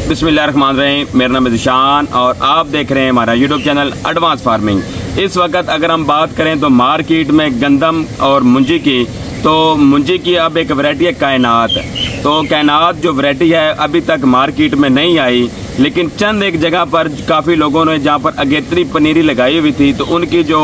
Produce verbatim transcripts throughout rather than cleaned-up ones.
बिस्मिल्लाहिर्रहमानिर्रहीम। मेरा नाम है ज़िशान और आप देख रहे हैं हमारा यूट्यूब चैनल एडवांस फार्मिंग। इस वक्त अगर हम बात करें तो मार्केट में गंदम और मुंजी की, तो मुंजी की अब एक वैरायटी है कायनात। तो कायनात जो वैरायटी है अभी तक मार्केट में नहीं आई, लेकिन चंद एक जगह पर काफ़ी लोगों ने जहाँ पर अगेत्री पनीरी लगाई हुई थी तो उनकी जो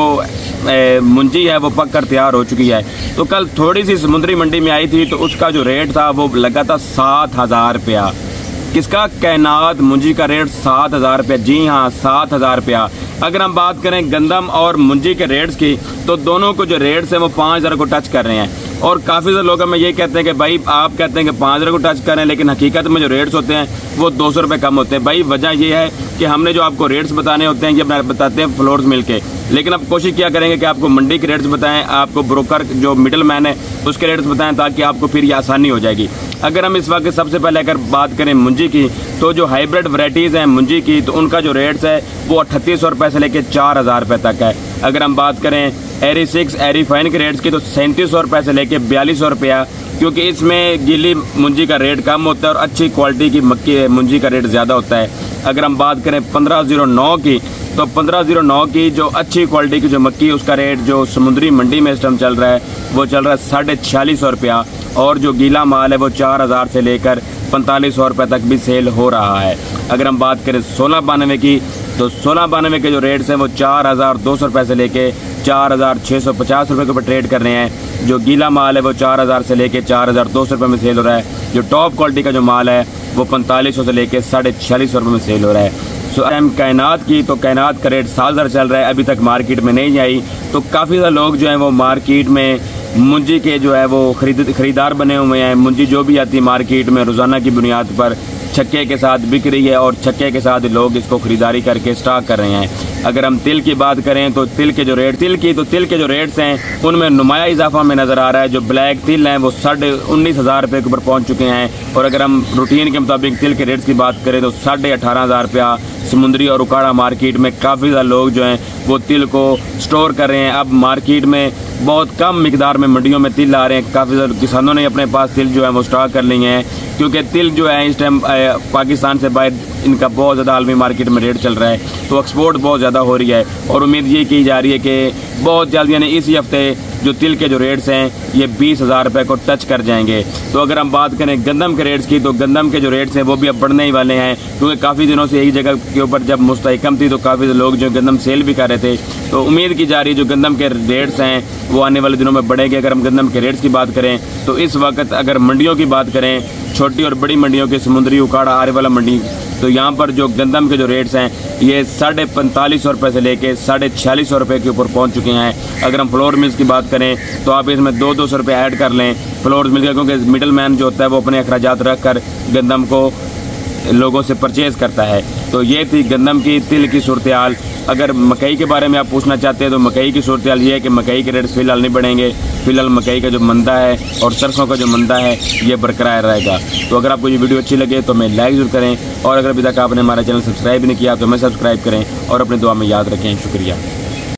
ए, मुंजी है वो पक कर तैयार हो चुकी है। तो कल थोड़ी सी समुद्री मंडी में आई थी तो उसका जो रेट था वो लगा था सात हज़ार रुपया। किसका? कायनात मुंजी का रेट सात हज़ार रुपया। जी हाँ, सात हज़ार रुपया। अगर हम बात करें गंदम और मुंजी के रेट्स की तो दोनों को जो रेट्स हैं वो पाँच हज़ार को टच कर रहे हैं। और काफ़ी सारे लोग हमें ये कहते हैं कि भाई आप कहते हैं कि पाँच हज़ार को टच कर रहे हैं, लेकिन हकीकत में जो रेट्स होते हैं वो दो सौ रुपये कम होते हैं। भाई वजह ये है कि हमने जो आपको रेट्स बताने होते हैं ये बताते हैं फ्लोर्स मिल के, लेकिन अब कोशिश क्या करेंगे कि आपको मंडी के रेट्स बताएं, आपको ब्रोकर जो मिडल मैन है उसके रेट्स बताएं, ताकि आपको फिर ये आसानी हो जाएगी। अगर हम इस वक्त सबसे पहले अगर बात करें मुंजी की, तो जो हाइब्रिड वैरायटीज़ हैं मुंजी की तो उनका जो रेट्स है वो अट्ठतीस सौ रुपये से लेकर चार हज़ार रुपये तक है। अगर हम बात करें एरी सिक्स एरी फाइन के रेट्स की तो सैंतीस सौ रुपये से लेकर बयालीस सौ रुपया, क्योंकि इसमें गीली मुंजी का रेट कम होता है और अच्छी क्वालिटी की मक्की मुंजी का रेट ज़्यादा होता है। अगर हम बात करें पंद्रह जीरो नौ की, तो पंद्रह जीरो नौ की जो अच्छी क्वालिटी की जो मक्की उसका रेट जो समुद्री मंडी में इस टाइम चल रहा है वो चल रहा है साढ़े छियालीस सौ रुपया, और जो गीला माल है वो चार हज़ार से लेकर पैंतालीस सौ रुपये तक भी सेल हो रहा है। अगर हम बात करें सोलह बानवे की, तो सोलह बानवे के जो रेट्स हैं वो चार हज़ार दो सौ रुपये से लेके चार हज़ार छः सौ पचास रुपये के ऊपर ट्रेड कर रहे हैं। जो गीला माल है वो चार हज़ार से लेके चार हज़ार दो सौ रुपये में सेल हो रहा है। जो टॉप क्वालिटी का जो माल है वो पैंतालीस सौ से लेके साढ़े छियालीस सौ रुपये में सेल हो रहा है। सो so, कायनात की, तो कायनात का रेट सात हज़ार चल रहा है, अभी तक मार्केट में नहीं आई। तो काफ़ी सारे लोग जो हैं वो मार्केट में मुंजी के जो है वो खरीद खरीदार बने हुए हैं। मुंजी जो भी आती है मार्केट में रोज़ाना की बुनियाद पर छक्के के साथ बिक रही है और छक्के के साथ लोग इसको ख़रीदारी करके स्टॉक कर रहे हैं। अगर हम तिल की बात करें तो तिल के जो रेट तिल की तो तिल के जो रेट्स हैं उनमें नुमाया इजाफा में नज़र आ रहा है। जो ब्लैक तिल हैं वो साढ़े उन्नीस हज़ार रुपये के ऊपर पहुँच चुके हैं, और अगर हम रूटीन के मुताबिक तिल के रेट्स की बात करें तो साढ़े अठारह हज़ार रुपया समुद्री और उकाड़ा मार्केट में काफ़ी ज़्यादा लोग जो हैं वो तिल को स्टोर कर रहे हैं। अब मार्केट में बहुत कम मिकदार में मंडियों में तिल आ रहे हैं। काफ़ी ज़्यादा किसानों ने अपने पास तिल जो है वो स्टॉक कर लिए हैं, क्योंकि तिल जो है इस टाइम पाकिस्तान से बाहर इनका बहुत ज़्यादा आलमी मार्केट में रेट चल रहा है, तो एक्सपोर्ट बहुत ज़्यादा हो रही है। और उम्मीद ये की जा रही है कि बहुत जल्द यानी इसी हफ्ते जो तिल के जो रेट्स हैं ये बीस हज़ार रुपये को टच कर जाएंगे। तो अगर हम बात करें गंदम के रेट्स की, तो गंदम के जो रेट्स हैं वो भी अब बढ़ने ही वाले हैं, क्योंकि काफ़ी दिनों से यही जगह के ऊपर जब मुस्तहकम थी तो काफ़ी लोग जो गंदम सेल भी कर रहे थे। तो उम्मीद की जा रही है जो गंदम के रेट्स हैं वो आने वाले दिनों में बढ़ेंगे। अगर हम गंदम के रेट्स की बात करें तो इस वक्त अगर मंडियों की बात करें, छोटी और बड़ी मंडियों की, समुद्री उकाड़ा आरे वाला मंडी, तो यहाँ पर जो गंदम के जो रेट्स हैं ये साढ़े पैंतालीस सौ रुपये से लेके साढ़े छियालीस सौ रुपये के ऊपर पहुँच चुके हैं। अगर हम फ्लोर मिल्स की बात करें तो आप इसमें दो दो सौ रुपये ऐड कर लें फ्लोर मिल का, क्योंकि मिडल मैन जो होता है वो अपने अखराजात रख कर गंदम को लोगों से परचेज़ करता है। तो ये थी गंदम की तिल की सूरत हाल। अगर मकई के बारे में आप पूछना चाहते हैं तो मकई की सूरत हाल ये है कि मकई के रेट्स फ़िलहाल नहीं बढ़ेंगे। फ़िलहाल मकई का जो मंदा है और सरसों का जो मंदा है ये बरकरार रहेगा। तो अगर आपको ये वीडियो अच्छी लगे तो हमें लाइक ज़रूर करें, और अगर अभी तक आपने हमारा चैनल सब्सक्राइब नहीं किया तो हमें सब्सक्राइब करें और अपनी दुआ में याद रखें। शुक्रिया।